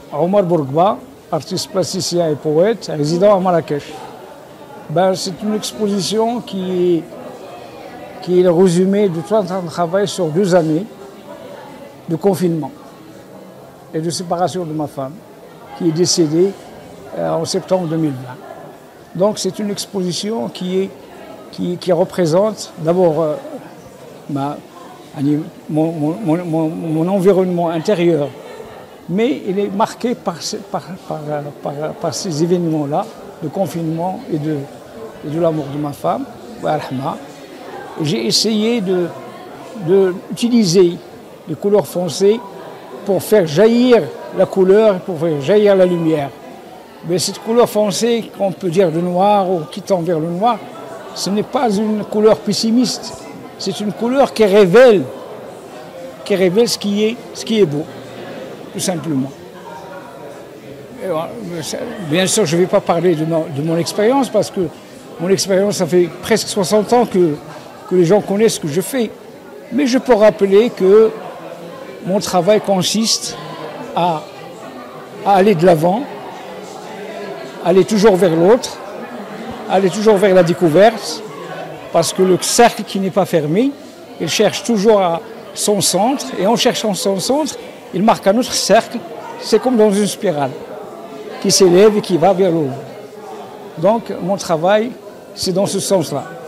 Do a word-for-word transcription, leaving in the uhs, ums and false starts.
Omar Bourgba, artiste plasticien et poète, résident à Marrakech. Ben, c'est une exposition qui est, qui est le résumé de tout un travail sur deux années de confinement et de séparation de ma femme, qui est décédée euh, en septembre deux mille vingt. Donc c'est une exposition qui, est, qui, qui représente d'abord euh, ma, mon, mon, mon, mon environnement intérieur, mais il est marqué par, par, par, par, par ces événements-là de confinement et de, et de l'amour de ma femme. J'ai essayé d'utiliser les couleurs foncées pour faire jaillir la couleur, pour faire jaillir la lumière. Mais cette couleur foncée, qu'on peut dire le noir ou qui tend vers le noir, ce n'est pas une couleur pessimiste, c'est une couleur qui révèle, qui révèle ce qui est, ce qui est beau, tout simplement. Et bien sûr, je ne vais pas parler de mon, de mon expérience, parce que mon expérience, ça fait presque soixante ans que, que les gens connaissent ce que je fais. Mais je peux rappeler que mon travail consiste à, à aller de l'avant, aller toujours vers l'autre, aller toujours vers la découverte, parce que le cercle qui n'est pas fermé, il cherche toujours à son centre, et en cherchant son centre, il marque un autre cercle, c'est comme dans une spirale, qui s'élève et qui va vers le haut. Donc mon travail, c'est dans ce sens-là.